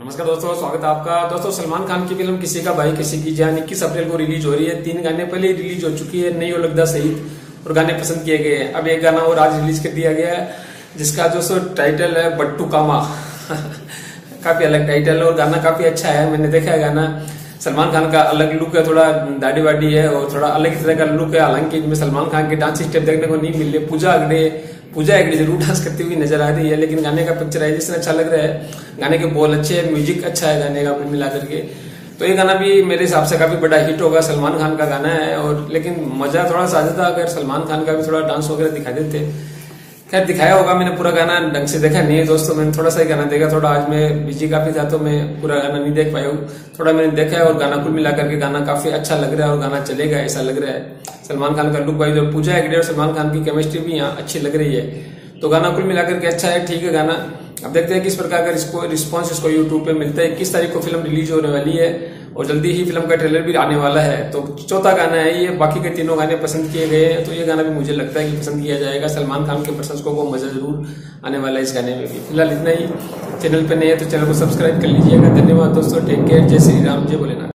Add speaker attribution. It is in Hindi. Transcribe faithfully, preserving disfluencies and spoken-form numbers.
Speaker 1: नमस्कार दोस्तों, स्वागत है आपका। दोस्तों, सलमान खान की फिल्म किसी का भाई किसी की जान इक्कीस अप्रैल को रिलीज हो रही है। तीन गाने पहले ही रिलीज हो चुकी है, नहीं हो लगदा सहित, और गाने पसंद किए गए हैं। अब एक गाना और आज रिलीज कर दिया गया है जिसका जो सो टाइटल है बट्टू कामा काफी अलग टाइटल है और गाना काफी अच्छा है। मैंने देखा है गाना। सलमान खान का अलग लुक है, थोड़ा दाढ़ी वाड़ी है और थोड़ा अलग तरह का लुक है। हालांकि इनमें सलमान खान के डांस स्टेप देखने को नहीं मिल रहे। पूजा अगड़े पूजा एक जरूर डांस करती हुई नजर आ रही है, लेकिन गाने का पिक्चराइजेशन अच्छा लग रहा है। गाने के बोल अच्छे हैं, म्यूजिक अच्छा है गाने का, मिला करके तो ये गाना भी मेरे हिसाब से काफी बड़ा हिट होगा। सलमान खान का गाना है और लेकिन मजा थोड़ा सा आता अगर सलमान खान का भी थोड़ा डांस वगैरह दिखा देते। खैर, दिखाया होगा। मैंने पूरा गाना ढंग से देखा नहीं है दोस्तों, मैंने थोड़ा सा ही गाना देखा। थोड़ा आज मैं बिजी काफी था तो मैं पूरा गाना नहीं देख पाया हूँ। थोड़ा मैंने देखा है और गाना कुल मिला करके गाना काफी अच्छा लग रहा है और गाना चलेगा ऐसा लग रहा है। सलमान खान का लुक भाई जो पूजा हेगड़े और सलमान खान की केमिस्ट्री भी यहाँ अच्छी लग रही है, तो गाना कुल मिलाकर के अच्छा है, ठीक है गाना। अब देखते हैं किस प्रकार का इसको रिस्पॉन्स इसको यूट्यूब पे मिलता है। इक्कीस तारीख को फिल्म रिलीज होने वाली है और जल्दी ही फिल्म का ट्रेलर भी आने वाला है। तो चौथा गाना है ये। बाकी के तीनों गाने पसंद किए गए हैं, तो ये गाना भी मुझे लगता है कि पसंद किया जाएगा। सलमान खान के प्रशंसकों को मजा जरूर आने वाला है इस गाने में भी। फिलहाल इतना ही। चैनल पे नए हैं तो चैनल को सब्सक्राइब कर लीजिएगा। धन्यवाद दोस्तों, टेक केयर, जय श्री राम, जय भोलेनाथ।